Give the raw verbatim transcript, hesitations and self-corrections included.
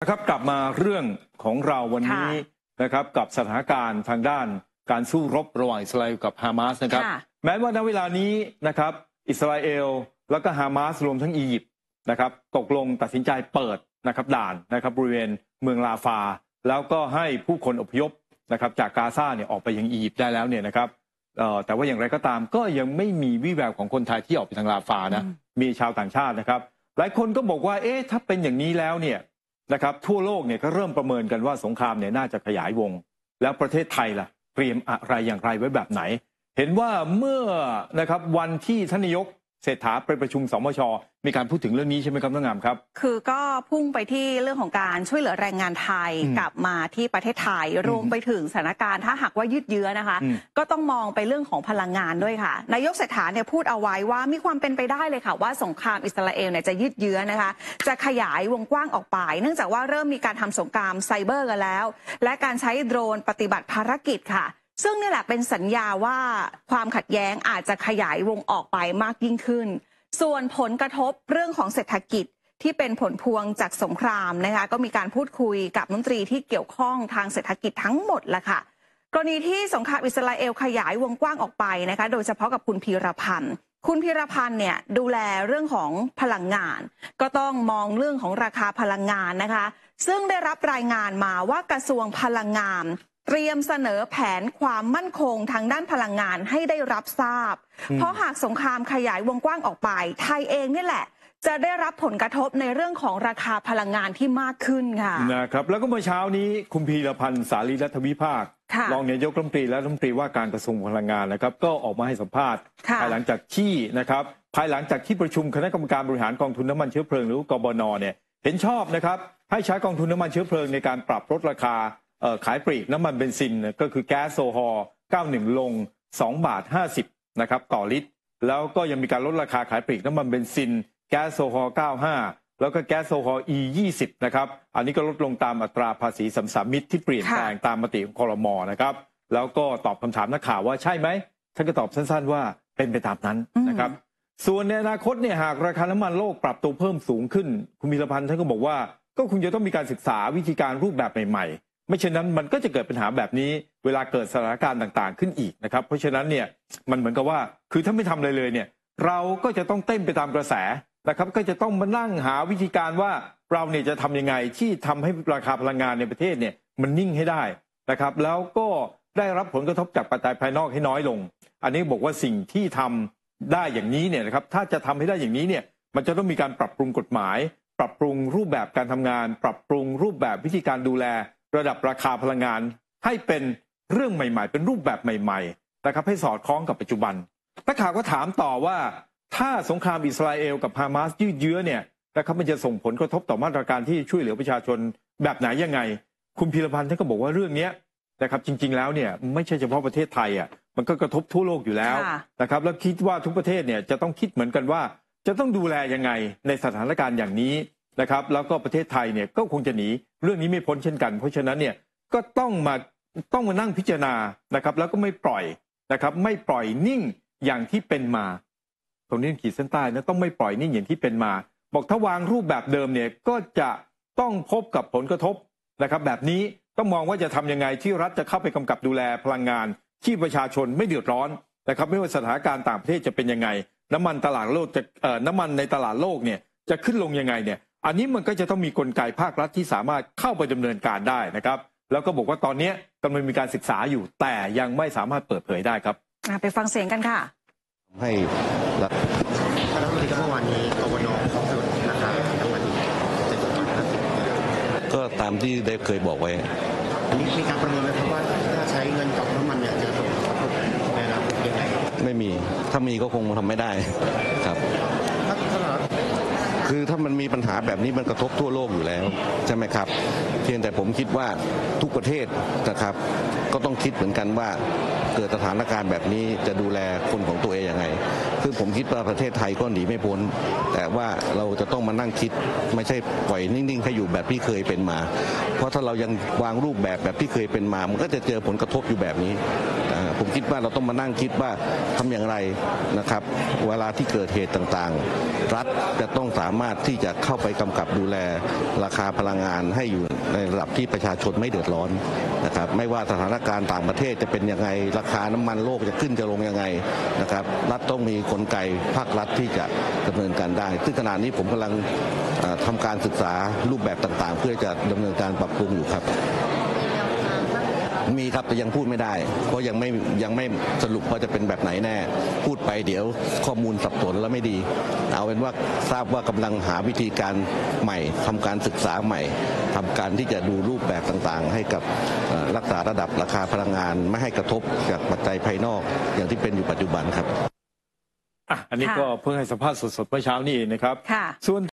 นะครับกลับมาเรื่องของเราวันนี้นะครับกับสถานการณ์ทางด้านการสู้รบระหว่างอิสราเอลกับฮามาสนะครับแม้ว่าณเวลานี้นะครับอิสราเอลแล้วก็ฮามาสรวมทั้งอียิปต์นะครับตกลงตัดสินใจเปิดนะครับด่านนะครับบริเวณเมืองลาฟาแล้วก็ให้ผู้คนอพยพนะครับจากกาซาเนี่ยออกไปยังอียิปต์ได้แล้วเนี่ยนะครับแต่ว่าอย่างไรก็ตามก็ยังไม่มีวี่แววของคนไทยที่ออกไปทางลาฟานะมีชาวต่างชาตินะครับหลายคนก็บอกว่าเอ๊ะถ้าเป็นอย่างนี้แล้วเนี่ยนะครับทั่วโลกเนี่ยก็เริ่มประเมินกันว่าสงครามเนี่ยน่าจะขยายวงแล้วประเทศไทยล่ะเตรียมอะไรอย่างไรไว้แบบไหนเห็นว่าเมื่อนะครับวันที่ท่านนายกเศรษฐาไปประชุมสมช.มีการพูดถึงเรื่องนี้ใช่ไหมครับน้องงามครับคือก็พุ่งไปที่เรื่องของการช่วยเหลือแรงงานไทยกลับมาที่ประเทศไทยรวมไปถึงสถานการณ์ถ้าหากว่ายืดเยื้อนะคะก็ต้องมองไปเรื่องของพลังงานด้วยค่ะนายกเศรษฐาเนี่ยพูดเอาไว้ว่ามีความเป็นไปได้เลยค่ะว่าสงครามอิสราเอลเนี่ยจะยืดเยื้อนะคะจะขยายวงกว้างออกไปเนื่องจากว่าเริ่มมีการทำสงครามไซเบอร์กันแล้วและการใช้โดรนปฏิบัติภารกิจค่ะซึ่งนี่แหละเป็นสัญญาว่าความขัดแย้งอาจจะขยายวงออกไปมากยิ่งขึ้นส่วนผลกระทบเรื่องของเศรษฐกิจที่เป็นผลพวงจากสงครามนะคะก็มีการพูดคุยกับรัฐมนตรีที่เกี่ยวข้องทางเศรษฐกิจทั้งหมดแหละค่ะกรณีที่สงครามอิสราเอลขยายวงกว้างออกไปนะคะโดยเฉพาะกับคุณพีรพันธ์คุณพีรพันธ์เนี่ยดูแลเรื่องของพลังงานก็ต้องมองเรื่องของราคาพลังงานนะคะซึ่งได้รับรายงานมาว่ากระทรวงพลังงานเตรียมเสนอแผนความมั่นคงทางด้านพลังงานให้ได้รับทราบเพราะหากสงครามขยายวงกว้างออกไปไทยเองนี่แหละจะได้รับผลกระทบในเรื่องของราคาพลังงานที่มากขึ้นค่ะนะครับแล้วก็เมื่อเช้านี้คุณพีรพันธ์สารีรัฐวิภาครองนายกรัฐมนตรีและรัฐมนตรีว่าการกระทรวงพลังงานนะครับก็ออกมาให้สัมภาษณ์ภายหลังจากที่นะครับภายหลังจากที่ประชุมคณะกรรมการบริหารกองทุนน้ำมันเชื้อเพลิงหรือกบน.เนี่ยเห็นชอบนะครับให้ใช้กองทุนน้ำมันเชื้อเพลิงในการปรับลดราคาขายปลีกน้ำมันเบนซินก็คือแก๊สโซฮอล์เก้าสิบเอ็ดลงสองบาทห้าสิบนะครับต่อลิตรแล้วก็ยังมีการลดราคาขายปลีกน้ำมันเบนซินแก๊สโซฮอล์เก้าสิบห้าแล้วก็แก๊สโซฮอล์ อี ยี่สิบนะครับอันนี้ก็ลดลงตามอัตราภาษีสัมสามิตที่เปลี่ยนแปลงตามมติของครม.นะครับแล้วก็ตอบคำถามนักข่าวว่าใช่ไหมท่านก็ตอบสั้นๆว่าเป็นไปตามนั้นนะครับส่วนในอนาคตเนี่ยหากราคาน้ำมันโลกปรับตัวเพิ่มสูงขึ้นคุณพีรพันธ์ท่านก็บอกว่าก็คงจะต้องมีการศึกษาวิธีการรูปแบบใหม่ๆไม่เช่นนั้นมันก็จะเกิดปัญหาแบบนี้เวลาเกิดสถานการณ์ต่างๆขึ้นอีกนะครับเพราะฉะนั้นเนี่ยมันเหมือนกับว่าคือถ้าไม่ทำอะไรเลยเนี่ยเราก็จะต้องเต้นไปตามกระแสนะครับก็จะต้องมานั่งหาวิธีการว่าเราเนี่ยจะทำยังไงที่ทำให้ราคาพลังงานในประเทศเนี่ยมันนิ่งให้ได้นะครับแล้วก็ได้รับผลกระทบจากปัจจัยภายนอกให้น้อยลงอันนี้บอกว่าสิ่งที่ทำได้อย่างนี้เนี่ยนะครับถ้าจะทำให้ได้อย่างนี้เนี่ยมันจะต้องมีการปรับปรุงกฎหมายปรับปรุงรูปแบบการทำงานปรับปรุงรูปแบบวิธีการดูแลระดับราคาพลังงานให้เป็นเรื่องใหม่ๆเป็นรูปแบบใหม่ๆนะครับให้สอดคล้องกับปัจจุบันนักข่าวก็ถามต่อว่าถ้าสงครามอิสราเอลกับฮามาสยืดเยื้อเนี่ยนะครับมันจะส่งผลกระทบต่อมาตรการที่ช่วยเหลือประชาชนแบบไหนยังไงคุณพีรพันธ์ท่านก็บอกว่าเรื่องนี้นะครับจริงๆแล้วเนี่ยไม่ใช่เฉพาะประเทศไทยอ่ะมันก็กระทบทั่วโลกอยู่แล้วนะครับแล้วคิดว่าทุกประเทศเนี่ยจะต้องคิดเหมือนกันว่าจะต้องดูแลยังไงในสถานการณ์อย่างนี้นะครับแล้วก็ประเทศไทยเนี่ยก็คงจะหนีเรื่องนี้ไม่พ้นเช่นกันเพราะฉะนั้นเนี่ยก็ต้องมาต้องมานั่งพิจารณานะครับแล้วก็ไม่ปล่อยนะครับไม่ปล่อยนิ่งอย่างที่เป็นมาตรงนี้ขีดเส้นใต้นะต้องไม่ปล่อยนิ่งอย่างที่เป็นมาบอกถ้าวางรูปแบบเดิมเนี่ยก็จะต้องพบกับผลกระทบนะครับแบบนี้ต้องมองว่าจะทำยังไงที่รัฐจะเข้าไปกำกับดูแลพลังงานที่ประชาชนไม่เดือดร้อนนะครับไม่ว่าสถานการณ์ต่างประเทศจะเป็นยังไงน้ำมันตลาดโลกจะเอ่อน้ำมันในตลาดโลกเนี่ยจะขึ้นลงยังไงเนี่ยอันนี้มันก็จะต้องมีกลไกภาครัฐที่สามารถเข้าไปดำเนินการได้นะครับแล้วก็บอกว่าตอนนี้กำลังมีการศึกษาอยู่แต่ยังไม่สามารถเปิดเผยได้ครับไปฟังเสียงกันค่ะให้รัฐคณะรัฐมนตรีเมื่อวานนี้กบน.เขาสรุปราคาน้ำมันก็ตามที่ได้เคยบอกไว้อันนี้มีการประเมินไหมครับว่าถ้าใช้เงินกับน้ำมันเนี่ยจะส่งผลในอนาคตยังไงไม่มีถ้ามีก็คงทำไม่ได้ครับคือถ้ามันมีปัญหาแบบนี้มันกระทบทั่วโลกอยู่แล้วใช่ไหมครับเพียงแต่ผมคิดว่าทุกประเทศนะครับก็ต้องคิดเหมือนกันว่าเกิดสถานการณ์แบบนี้จะดูแลคนของตัวเองยังไงซึ่งผมคิดว่าประเทศไทยก็หนีไม่พ้นแต่ว่าเราจะต้องมานั่งคิดไม่ใช่ปล่อยนิ่งๆให้อยู่แบบที่เคยเป็นมาเพราะถ้าเรายังวางรูปแบบแบบที่เคยเป็นมามันก็จะเจอผลกระทบอยู่แบบนี้ผมคิดว่าเราต้องมานั่งคิดว่าทำอย่างไรนะครับเวลาที่เกิดเหตุต่างๆรัฐจะต้องสามารถที่จะเข้าไปกำกับดูแลราคาพลังงานให้อยู่ในระดับที่ประชาชนไม่เดือดร้อนนะครับไม่ว่าสถานการณ์ต่างประเทศจะเป็นยังไงราคาน้ำมันโลกจะขึ้นจะลงยังไงนะครับรัฐต้องมีกลไกภาครัฐที่จะดำเนินการได้ซึ่งขณะนี้ผมกำลังทำการศึกษารูปแบบต่างๆเพื่อจะดำเนินการปรับปรุงอยู่ครับมีครับแต่ยังพูดไม่ได้เพราะยังไม่ยังไม่สรุปว่าจะเป็นแบบไหนแน่พูดไปเดี๋ยวข้อมูลสับสนแล้วไม่ดีเอาเป็นว่าทราบว่ากำลังหาวิธีการใหม่ทำการศึกษาใหม่ทำการที่จะดูรูปแบบต่างๆให้กับรักษาระดับราคาพลังงานไม่ให้กระทบจากปัจจัยภายนอกอย่างที่เป็นอยู่ปัจจุบันครับอ่ะอันนี้ก็เพิ่งให้สัมภาษณ์สดๆเมื่อเช้านี้เองนะครับส่วน